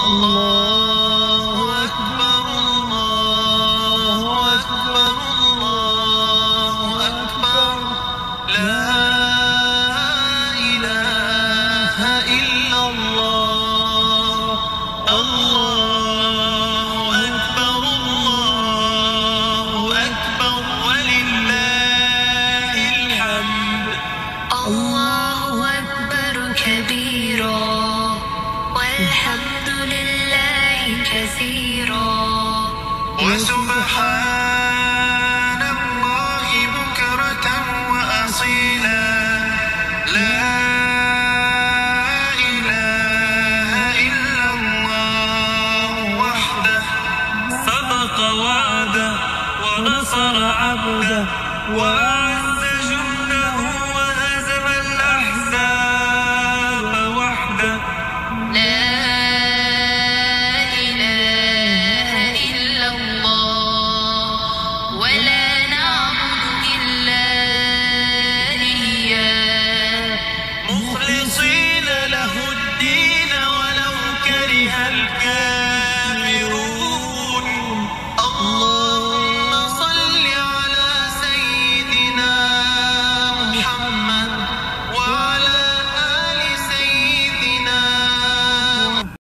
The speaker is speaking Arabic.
الله أكبر الله أكبر الله أكبر لا إله إلا الله الله أكبر الله أكبر ولله الحمد الله أكبر كبيرا والحمد لله كثيرا وسبحان الله بكرة وأصيلا لا إله إلا الله وحده صدق وعده ونصر عبده